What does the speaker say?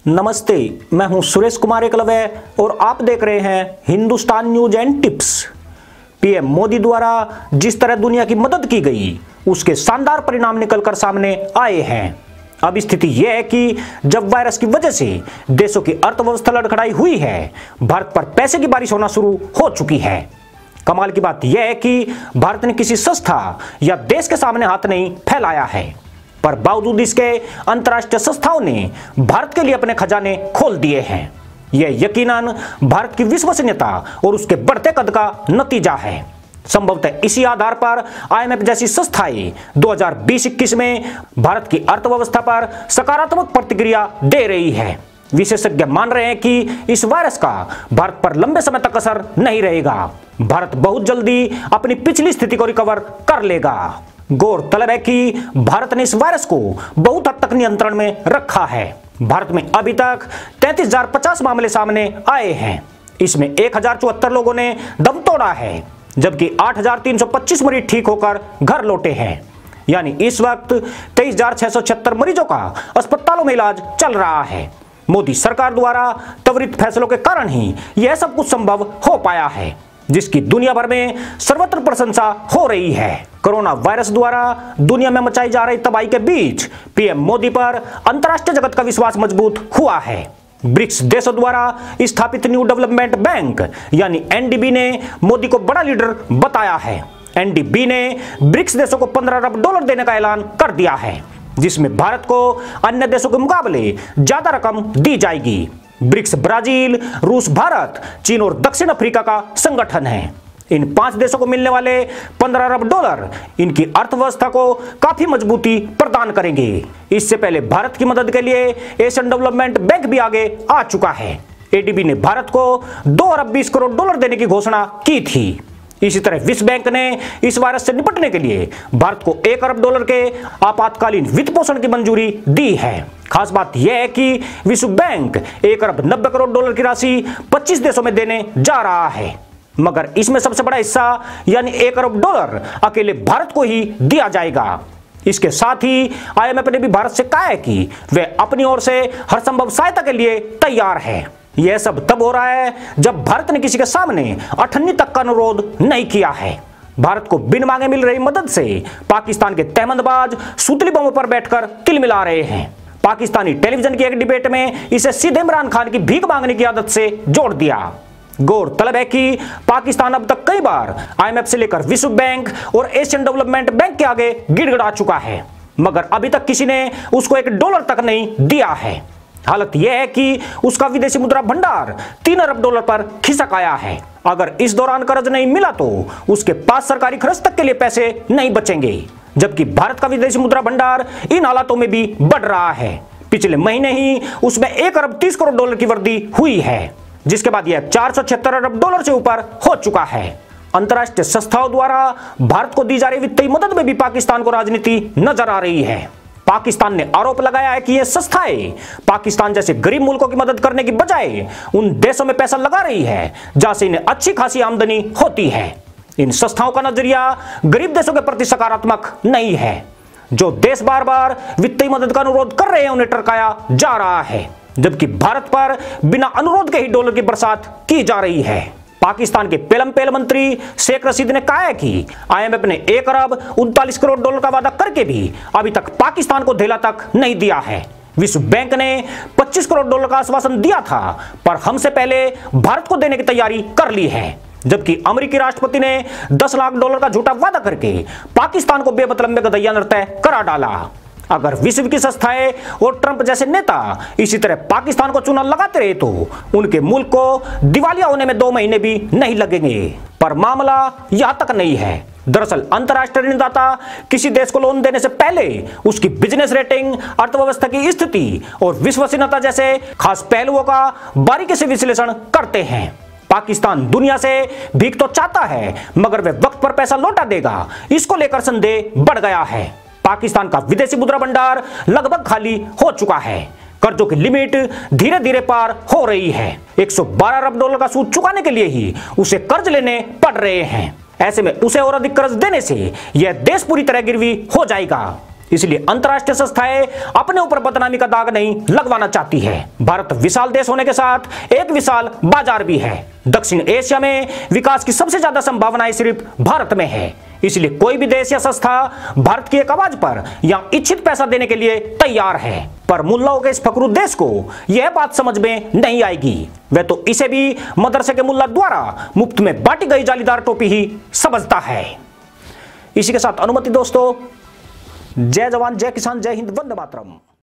नमस्ते, मैं हूं सुरेश कुमार एकलव्य और आप देख रहे हैं Hindustan news and tips. PM Modi द्वारा जिस तरह दुनिया की मदद की गई, उसके शानदार परिणाम निकलकर सामने आए हैं। अब स्थिति यह है कि जब वायरस की वजह से देशों की अर्थव्यवस्था लड़खड़ाई हुई है, भारत पर पैसे की बारिश होना शुरू हो चुकी है। कमाल की बात यह है कि भारत ने किसी संस्था या देश के सामने हाथ नहीं फैलाया है, पर बावजूद इसके अंतर्राष्ट्रीय संस्थाओं ने भारत के लिए अपने खजाने खोल दिए हैं। यह यकीनन भारत की विश्वसनीयता और उसके बढ़ते कद का नतीजा है। संभवतः इसी आधार पर आईएमएफ जैसी संस्थाएं 2020-21 में भारत की अर्थव्यवस्था पर सकारात्मक प्रतिक्रिया दे रही है। विशेषज्ञ मान रहे हैं कि इस वायरस का भारत पर लंबे समय तक असर नहीं रहेगा। भारत बहुत जल्दी अपनी पिछली स्थिति को रिकवर कर लेगा। गौरतलब है कि भारत ने इस वायरस को बहुत हद तक नियंत्रण में रखा है। भारत में अभी तक 33,050 मामले सामने आए हैं। इसमें 1,074 लोगों ने दम तोड़ा है, जबकि 8,325 मरीज ठीक होकर घर लौटे हैं। यानी इस वक्त 23,676 मरीजों का अस्पतालों में इलाज चल रहा है। मोदी सरकार द्वारा त्वरित फैसलों के कारण ही यह सब कुछ संभव हो पाया है, जिसकी दुनिया भर में सर्वत्र प्रशंसा हो रही है। कोरोना वायरस द्वारा दुनिया में मचाई जा रही तबाही के बीच पीएम मोदी पर अंतर्राष्ट्रीय जगत का विश्वास मजबूत हुआ है। ब्रिक्स देशों द्वारा स्थापित न्यू डेवलपमेंट बैंक यानी एनडीबी ने मोदी को बड़ा लीडर बताया है। एनडीबी ने ब्रिक्स देशों को $15 अरब देने का ऐलान कर दिया है, जिसमें भारत को अन्य देशों के मुकाबले ज्यादा रकम दी जाएगी। ब्रिक्स ब्राजील, रूस, भारत, चीन और दक्षिण अफ्रीका का संगठन है। इन 5 देशों को मिलने वाले $15 अरब इनकी अर्थव्यवस्था को काफी मजबूती प्रदान करेंगे। इससे पहले भारत की मदद के लिए एशियन डेवलपमेंट बैंक भी आगे आ चुका है। एडीबी ने भारत को $2 अरब 20 करोड़ देने की घोषणा की थी। इसी तरह विश्व बैंक ने इस वायरस से निपटने के लिए भारत को $1 अरब के आपातकालीन वित्त पोषण की मंजूरी दी है। खास बात यह है कि विश्व बैंक $1 अरब 90 करोड़ की राशि 25 देशों में देने जा रहा है, मगर इसमें सबसे बड़ा हिस्सा यानी $1 अरब अकेले भारत को ही दिया जाएगा। इसके साथ ही आईएमएफ ने भी भारत से कहा है कि वे अपनी ओर से हर संभव सहायता के लिए तैयार है। यह सब तब हो रहा है जब भारत ने किसी के सामने अठन्नी तक का अनुरोध नहीं किया है। भारत को बिन मांगे मिल रही मदद से पाकिस्तान के तहमंदबाज सूतली बमों पर बैठकर तिलमिला रहे हैं। पाकिस्तानी टेलीविजन की एक डिबेट में इसे सीधे इमरान खान की भीख मांगने की आदत से जोड़ दिया। गौरतलब है कि पाकिस्तान अब तक कई बार आईएमएफ से लेकर विश्व बैंक और एशियन डेवलपमेंट बैंक के आगे गिड़गिड़ा चुका है, मगर अभी तक किसी ने उसको $1 तक नहीं दिया है। हालत यह है कि उसका विदेशी मुद्रा भंडार $3 अरब पर खिसक आया है। अगर इस दौरान कर्ज नहीं मिला तो उसके पास सरकारी खर्च तक के लिए पैसे नहीं बचेंगे, जबकि भारत का विदेशी मुद्रा भंडार इन हालातों में भी बढ़ रहा है। पिछले महीने ही उसमें $1 अरब 30 करोड़ की वृद्धि हुई है, जिसके बाद यह $476 अरब से ऊपर हो चुका है। अंतर्राष्ट्रीय संस्थाओं द्वारा भारत को दी जा रही वित्तीय मदद में भी पाकिस्तान को राजनीति नजर आ रही है। पाकिस्तान ने आरोप लगाया है कि ये संस्थाएं पाकिस्तान जैसे गरीब मुल्कों की मदद करने की बजाय उन देशों में पैसा लगा रही है जहां से इन्हें अच्छी खासी आमदनी होती है। इन संस्थाओं का नजरिया गरीब देशों के प्रति सकारात्मक नहीं है। जो देश बार बार वित्तीय मदद का अनुरोध कर रहे हैं, उन्हें टरकाया जा रहा है, जबकि भारत पर बिना अनुरोध के ही डॉलर की बरसात की जा रही है। पाकिस्तान के पेल मंत्री शेख रशीद ने कहा है कि आईएमएफ ने $1 अरब 39 करोड़ का वादा करके भी अभी तक पाकिस्तान को धेला तक नहीं दिया है। विश्व बैंक ने $25 करोड़ का आश्वासन दिया था, पर हमसे पहले भारत को देने की तैयारी कर ली है, जबकि अमेरिकी राष्ट्रपति ने $10 लाख का झूठा वादा करके पाकिस्तान को बेमतलब में गदैया नृत्य करा डाला। अगर विश्व की संस्थाएं और ट्रंप जैसे नेता इसी तरह पाकिस्तान को चूना लगाते रहे तो उनके मुल्क को दिवालिया होने में 2 महीने भी नहीं लगेंगे। पर मामला यहां तक नहीं है। दरअसल अंतर्राष्ट्रीय ऋणदाता किसी देश को लोन देने से पहले उसकी बिजनेस रेटिंग, अर्थव्यवस्था की स्थिति और विश्वसनीयता जैसे खास पहलुओं का बारीकी से विश्लेषण करते हैं। पाकिस्तान दुनिया से भीख तो चाहता है, मगर वे वक्त पर पैसा लौटा देगा, इसको लेकर संदेह बढ़ गया है। पाकिस्तान का विदेशी मुद्रा भंडार लगभग खाली हो चुका है। कर्जों की लिमिट धीरे धीरे पार हो रही है। $112 अरब का सूद चुकाने के लिए ही उसे कर्ज लेने पड़ रहे हैं। ऐसे में उसे और अधिक कर्ज देने से यह देश पूरी तरह गिरवी हो जाएगा। इसलिए अंतर्राष्ट्रीय संस्थाएं अपने ऊपर बदनामी का दाग नहीं लगवाना चाहती है। भारत विशाल देश होने के साथ एक विशाल बाजार भी है। दक्षिण एशिया में विकास की सबसे ज्यादा संभावनाएं सिर्फ भारत में है। इसलिए कोई भी देश या संस्था भारत की एक आवाज पर या इच्छित पैसा देने के लिए तैयार है। पर मुल्लाओं के इस फकरू देश को यह बात समझ में नहीं आएगी। वह तो इसे भी मदरसे के मुल्ला द्वारा मुफ्त में बांटी गई जालीदार टोपी ही समझता है। इसी के साथ अनुमति दोस्तों, जय जवान, जय किसान, जय हिंद, वंदे मातरम।